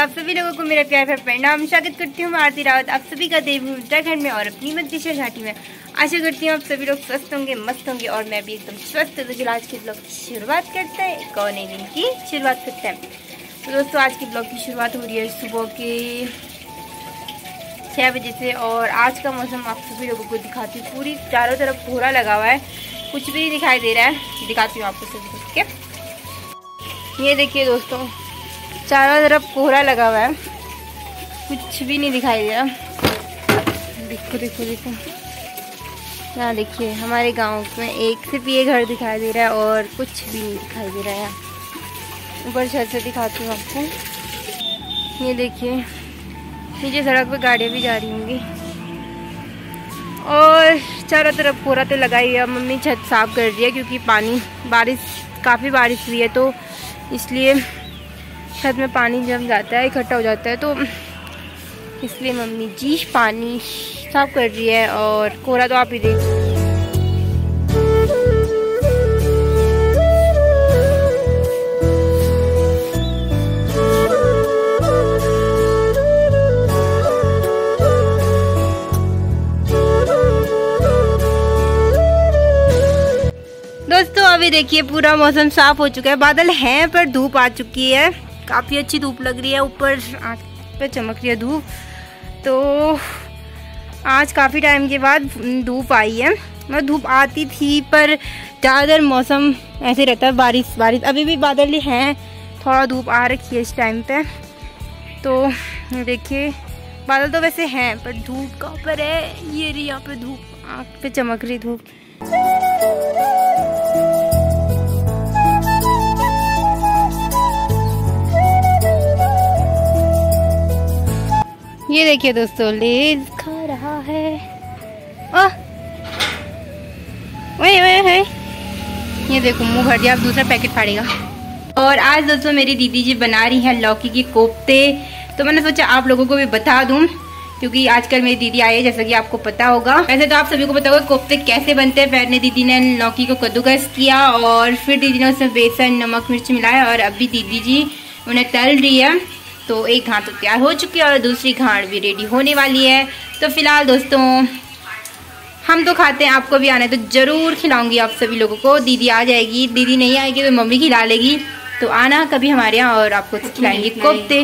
आप सभी लोगों को मेरा प्यार प्रणाम। स्वागत करती हूँ आरती रावत आप सभी का देवभूमि उत्तराखंड में और अपनी मध्येश्वर घाटी में। आशा करती हूँ आप सभी लोग स्वस्थ होंगे, मस्त होंगे और मैं भी एकदम स्वस्थ। तो चलो आज के ब्लॉग की शुरुआत करते हैं, एक और नए दिन की शुरुआत करते हैं। तो दोस्तों आज के ब्लॉग की शुरुआत हो रही है सुबह के 6 बजे से और आज का मौसम आप सभी लोगों को दिखाती हूँ। पूरी चारों तरफ कोहरा लगा हुआ है, कुछ भी नहीं दिखाई दे रहा है। दिखाती हूँ आपको सभी कुछ के। ये देखिए दोस्तों, चारों तरफ कोहरा लगा हुआ है, कुछ भी नहीं दिखाई दे रहा। देखो देखो देखो, यहाँ देखिए हमारे गांव में एक सिर्फ ये घर दिखाई दे रहा है और कुछ भी नहीं दिखाई दे रहा है। ऊपर छत से दिखाती हूँ आपको। ये देखिए नीचे सड़क पे गाड़ियाँ भी जा रही होंगी और चारों तरफ कोहरा तो लगा ही है। मम्मी छत साफ कर रही है क्योंकि काफ़ी बारिश हुई है, तो इसलिए छत में पानी जम जाता है, इकट्ठा हो जाता है, तो इसलिए मम्मी जी पानी साफ कर रही है। और कोहरा तो आप ही देख, दोस्तों अभी देखिए पूरा मौसम साफ हो चुका है। बादल हैं पर धूप आ चुकी है, काफ़ी अच्छी धूप लग रही है। ऊपर आँख पे चमक रही है धूप। तो आज काफ़ी टाइम के बाद धूप आई है। मतलब धूप आती थी पर ज़्यादातर मौसम ऐसे रहता है बारिश बारिश। अभी भी बादल हैं, थोड़ा धूप आ रखी है इस टाइम पे। तो देखिए बादल तो वैसे हैं पर धूप कहाँ पर है। ये रही यहाँ पे धूप, आँख पे चमक रही धूप। ये देखिए दोस्तों लेज खा रहा है। ओए ये देखो मुंह भर दिया, अब दूसरा पैकेट फाड़ेगा। और आज दोस्तों मेरी दीदी जी बना रही हैं लौकी के कोफ्ते। तो मैंने सोचा आप लोगों को भी बता दूं क्योंकि आजकल मेरी दीदी आई है, जैसा कि आपको पता होगा। वैसे तो आप सभी को पता होगा कोफ्ते कैसे बनते हैं। पहले दीदी ने लौकी को कद्दूकस किया और फिर दीदी ने उसमें बेसन नमक मिर्च मिलाया और अभी दीदी जी उन्हें तल रही है। तो एक घाट तो तैयार हो चुकी है और दूसरी घाट भी रेडी होने वाली है। तो फिलहाल दोस्तों हम तो खाते हैं, आपको भी आना है तो ज़रूर खिलाऊंगी आप सभी लोगों को। दीदी आ जाएगी, दीदी नहीं आएगी तो मम्मी खिला लेगी। तो आना कभी हमारे यहाँ और आपको खिलाएंगे कोफ्ते।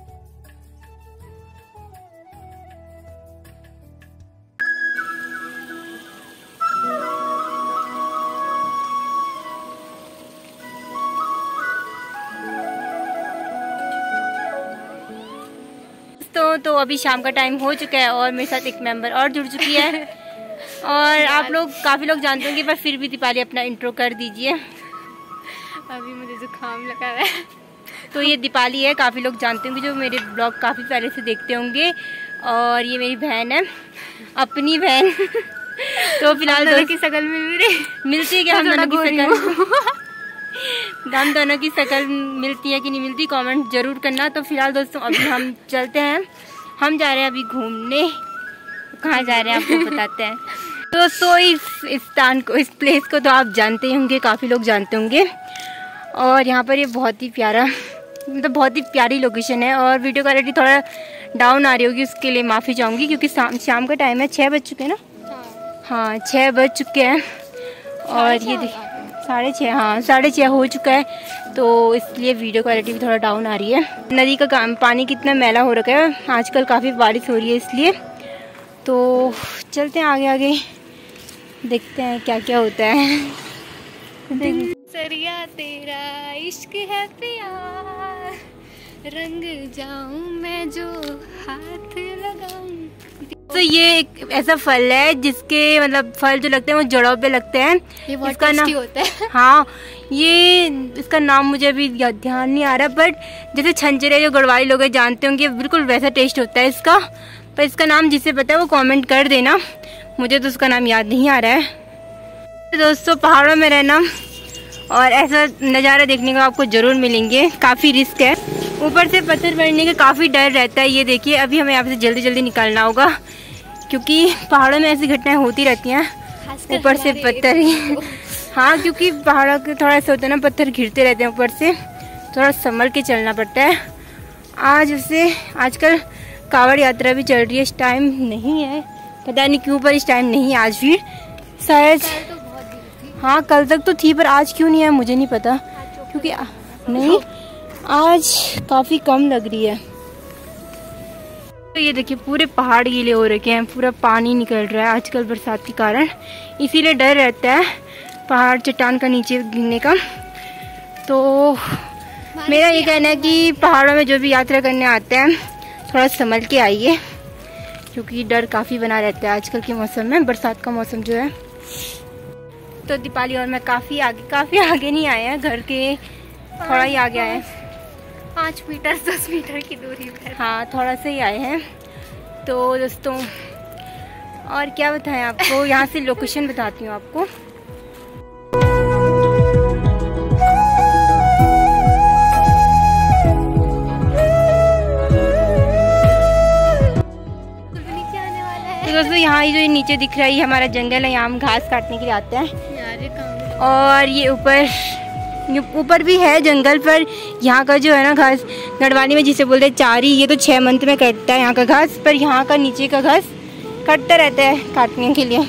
तो अभी शाम का टाइम हो चुका है और मेरे साथ एक मेंबर और जुड़ चुकी है। और आप लोग काफ़ी लोग जानते होंगे पर फिर भी दीपाली अपना इंट्रो कर दीजिए। अभी मुझे जुकाम लगा है। तो ये दीपाली है, काफ़ी लोग जानते होंगे जो मेरे ब्लॉग काफ़ी पहले से देखते होंगे। और ये मेरी बहन है, अपनी बहन। तो फिलहाल दोनों की शक्ल मिलती है क्या? हम दोनों की शक्ल हम दोनों की शक्ल मिलती है कि नहीं मिलती, कमेंट जरूर करना। तो फिलहाल दोस्तों अभी हम चलते हैं, हम जा रहे हैं अभी घूमने। कहाँ जा रहे हैं आपको बताते हैं। दोस्तों इस स्थान को, इस प्लेस को तो आप जानते ही होंगे, काफ़ी लोग जानते होंगे। और यहाँ पर ये बहुत ही प्यारा, मतलब बहुत ही प्यारी लोकेशन है। और वीडियो क्वालिटी थोड़ा डाउन आ रही होगी, उसके लिए माफ़ी चाहूँगी क्योंकि शाम का टाइम है। 6 बज चुके हैं ना? हाँ 6 बज चुके हैं। और ये देखिए 6:30, हाँ 6:30 हो चुका है। तो इसलिए वीडियो क्वालिटी भी थोड़ा डाउन आ रही है। नदी का पानी कितना मैला हो रखा है, आजकल काफ़ी बारिश हो रही है इसलिए। तो चलते हैं आगे आगे, देखते हैं क्या क्या होता है। सरिया तेरा इश्क है प्यार, रंग जाऊं मैं जो हाथ लगाऊं। तो ये एक ऐसा फल है जिसके मतलब फल जो लगते हैं वो जड़ों पे लगते हैं। ये बहुत टेस्टी होता है। हाँ ये इसका नाम मुझे अभी ध्यान नहीं आ रहा, बट जैसे छंचरे जो गढ़वाली लोग जानते होंगे बिल्कुल वैसा टेस्ट होता है इसका। पर इसका नाम जिसे पता है वो कमेंट कर देना, मुझे तो उसका नाम याद नहीं आ रहा है। तो दोस्तों पहाड़ों में रहना और ऐसा नज़ारा देखने को आपको ज़रूर मिलेंगे। काफ़ी रिस्क है, ऊपर से पत्थर पड़ने का काफ़ी डर रहता है। ये देखिए अभी हमें यहाँ से जल्दी जल्दी निकलना होगा क्योंकि पहाड़ों में ऐसी घटनाएं होती रहती हैं, ऊपर से पत्थर ही। हाँ क्योंकि पहाड़ों के थोड़ा ऐसा होता है ना, पत्थर गिरते रहते हैं ऊपर से, थोड़ा संभल के चलना पड़ता है। आज उससे आजकल कांवड़ यात्रा भी चल रही है, इस टाइम नहीं है, पता नहीं क्यों पर इस टाइम नहीं है आज भी शायद। तो बहुत भीड़ थी। हाँ कल तक तो थी पर आज क्यों नहीं है मुझे नहीं पता, क्योंकि नहीं आज काफ़ी कम लग रही है। तो ये देखिए पूरे पहाड़ गीले हो रखे हैं, पूरा पानी निकल रहा है आजकल बरसात के कारण, इसीलिए डर रहता है पहाड़ चट्टान का नीचे गिरने का। तो मेरा ये कहना है कि पहाड़ों में जो भी यात्रा करने आते हैं थोड़ा संभल के आइए, क्योंकि डर काफ़ी बना रहता है आजकल के मौसम में, बरसात का मौसम जो है। तो दीपाली और मैं काफ़ी आगे नहीं आए हैं, घर के थोड़ा ही आगे आए हैं, 5 मीटर 10 मीटर की दूरी पर। हाँ थोड़ा सा ही आए हैं। तो दोस्तों और क्या बताएं आपको, यहाँ से लोकेशन बताती हूँ आपको। तो दोस्तों यहाँ जो नीचे दिख रहा है ये हमारा जंगल है, यहाँ हम घास काटने के लिए आते हैं। और ये ऊपर भी है जंगल, पर यहाँ का जो है ना घास गढ़वाली में जिसे बोलते हैं चारी, ये तो 6 मंथ में कटता है यहाँ का घास, पर यहाँ का नीचे का घास कटता रहता है काटने के लिए।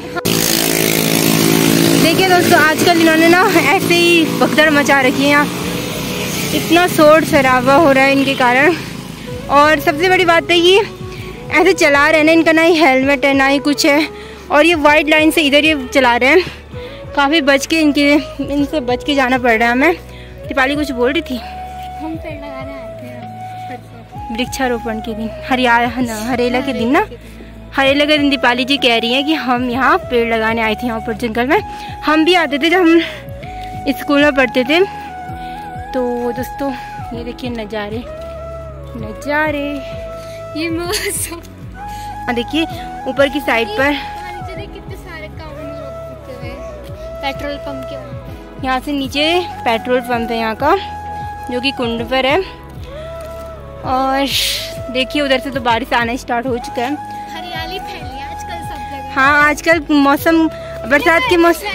देखिए दोस्तों आजकल इन्होंने ना ऐसे ही भगदड़ मचा रखी है, यहाँ इतना शोर शराबा हो रहा है इनके कारण। और सबसे बड़ी बात है कि ऐसे चला रहे हैं ना, इनका ना ही हेलमेट है ना ही कुछ है, और ये वाइट लाइन से इधर ये चला रहे हैं, काफ़ी बच के इनसे बच के जाना पड़ रहा है हमें। दीपाली कुछ बोल रही थी। हम पेड़ लगाने आए थे वृक्षारोपण के दिन, हरेला के दिन ना, हरेला के दिन दीपाली जी कह रही हैं कि हम यहाँ पेड़ लगाने आए थे यहाँ ऊपर जंगल में। हम भी आते थे जब हम स्कूल में पढ़ते थे। तो दोस्तों ये देखिए नज़ारे, ये मौसम देखिए ऊपर की साइड पर कितने सारे पेट्रोल पंप के यहाँ से नीचे पेट्रोल पंप है यहाँ का, जो कि कुंड पर है। और देखिए उधर से तो बारिश आना स्टार्ट हो चुका है, हरियाली फैली आजकल सब जगह। हाँ आजकल मौसम बरसात के मौसम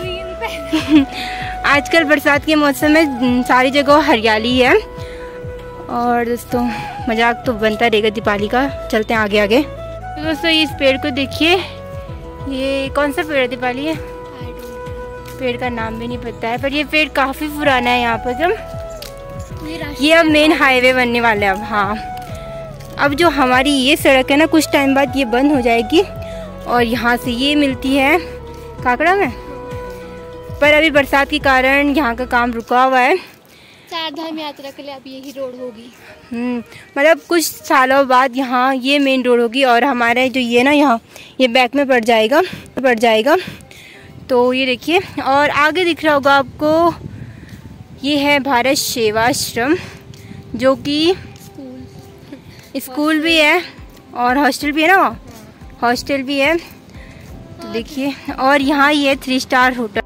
आजकल बरसात के मौसम में सारी जगह हरियाली है। और दोस्तों मजाक तो बनता रहेगा दीपाली का, चलते हैं आगे आगे। तो दोस्तों इस पेड़ को देखिए, ये कौन सा पेड़ है दीपाली है? पेड़ का नाम भी नहीं पता है, पर ये पेड़ काफ़ी पुराना है यहाँ पर। जब ये अब मेन हाईवे बनने वाला है अब। हाँ अब जो हमारी ये सड़क है ना कुछ टाइम बाद ये बंद हो जाएगी, और यहाँ से ये मिलती है काकड़ा में, पर अभी बरसात के कारण यहाँ का काम रुका हुआ है। 4 धाम यात्रा के लिए अब यही रोड होगी। मतलब कुछ सालों बाद यहाँ ये मेन रोड होगी, और हमारे जो ये ना यहाँ ये बैक में पड़ जाएगा। तो ये देखिए, और आगे दिख रहा होगा आपको, ये है भारत सेवाश्रम, जो कि स्कूल भी है और हॉस्टल भी है ना, हॉस्टल भी है। तो देखिए, और यहाँ ये 3 स्टार होटल।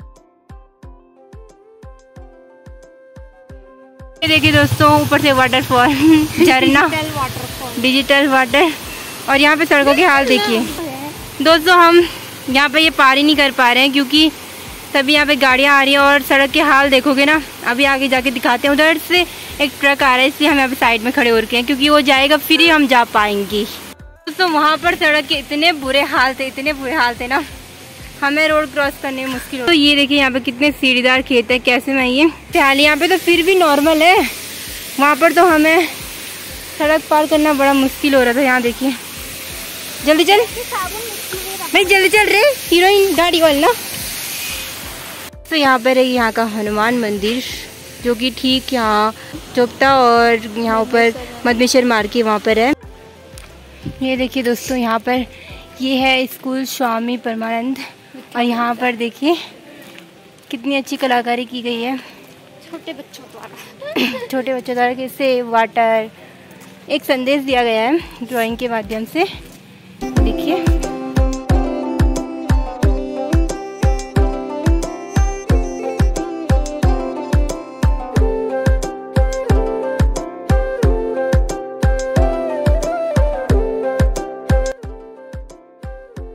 ये देखिए दोस्तों ऊपर से वाटरफॉल, झरना, डिजिटल वाटर। और यहाँ पे सड़कों के हाल देखिए दोस्तों, हम यहाँ पे ये पार ही नहीं कर पा रहे हैं क्योंकि तभी यहाँ पे गाड़ियाँ आ रही हैं, और सड़क के हाल देखोगे ना, अभी आगे जाके दिखाते हैं। उधर से एक ट्रक आ रहा है, इसलिए हम यहाँ पे साइड में खड़े हो रखे हैं, क्योंकि वो जाएगा फिर ही हम जा पाएंगे। दोस्तों वहाँ पर सड़क के इतने बुरे हाल थे ना, हमें रोड क्रॉस करने में मुश्किल हो। तो ये देखिए यहाँ पे कितने सीढ़ीदार खेत है, कैसे में ये फिलहाल यहाँ पे तो फिर भी नॉर्मल है, वहाँ पर तो हमें सड़क पार करना बड़ा मुश्किल हो रहा था। यहाँ देखिए, जल्दी चल भाई, जल्दी चल रहे हीरोइन गाड़ी वाली ना। तो यहाँ पर है यहाँ का हनुमान मंदिर, जो कि ठीक यहाँ चोपता और यहाँ ऊपर मधमेश्वर मार्ग के वहाँ पर है। ये देखिए दोस्तों यहाँ पर ये है स्कूल स्वामी परमानंद, और यहाँ पर देखिए कितनी अच्छी कलाकारी की गई है छोटे बच्चों द्वारा कैसे वाटर एक संदेश दिया गया है ड्राइंग के माध्यम से। देखिए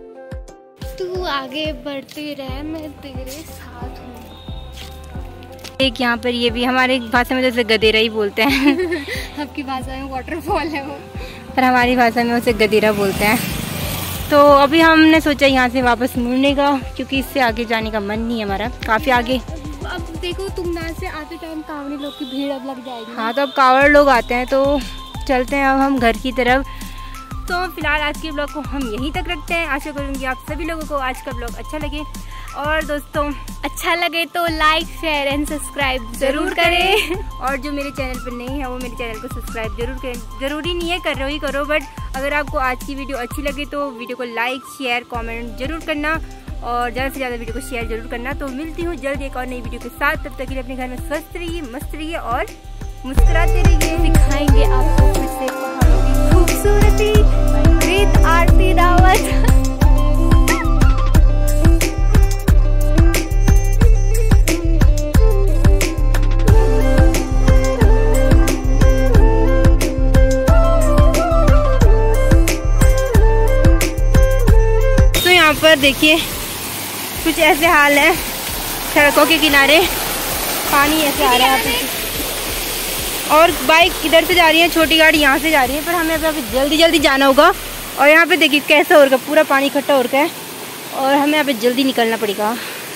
तू आगे बढ़ती रह, मैं तेरे साथ हूँ। एक यहाँ पर ये भी हमारे भाषा में जैसे गदेरा ही बोलते हैं। आपकी भाषा में वाटरफॉल है वो, पर हमारी भाषा में उसे गदेरा बोलते हैं। तो अभी हमने सोचा यहाँ से वापस मुड़ने का, क्योंकि इससे आगे जाने का मन नहीं है हमारा, काफ़ी आगे। अब देखो तुंगनाथ से आते टाइम कांवड़ी लोग की भीड़ अब लग जाएगी। हाँ, तो अब कांवड़ लोग आते हैं, तो चलते हैं अब हम घर की तरफ। तो फिलहाल आज के ब्लॉग को हम यहीं तक रखते हैं। आशा करूँगी आप सभी लोगों को आज का ब्लॉग अच्छा लगे, और दोस्तों अच्छा लगे तो लाइक शेयर एंड सब्सक्राइब जरूर करें। और जो मेरे चैनल पर नहीं है वो मेरे चैनल को सब्सक्राइब जरूर करें। ज़रूरी नहीं है कर ही करो, बट अगर आपको आज की वीडियो अच्छी लगे तो वीडियो को लाइक शेयर कमेंट जरूर करना, और ज़्यादा से ज़्यादा वीडियो को शेयर जरूर करना। तो मिलती हूँ जल्द एक और नई वीडियो के साथ। तब तक के लिए अपने घर में स्वस्थ रहिए, मस्त रहिए और मुस्कुराते रहिए। दिखाएंगे आपको फिर से पहाड़ों की खूबसूरती, रेत आरती दावत। यहाँ पर देखिए कुछ ऐसे हाल है, सड़कों के किनारे पानी ऐसे आ रहा है, और बाइक इधर से जा रही है, छोटी गाड़ी यहाँ से जा रही है, पर हमें अभी जल्दी जल्दी जाना होगा। और यहाँ पे देखिए कैसा हो रखा है, पूरा पानी इकट्ठा हो रखा है, और हमें यहाँ पे जल्दी निकलना पड़ेगा।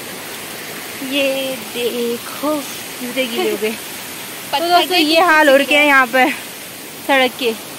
ये देखो जूते गीले हो गए। तो दोस्तों ये हाल हो रखे हैं यहाँ पर सड़क के।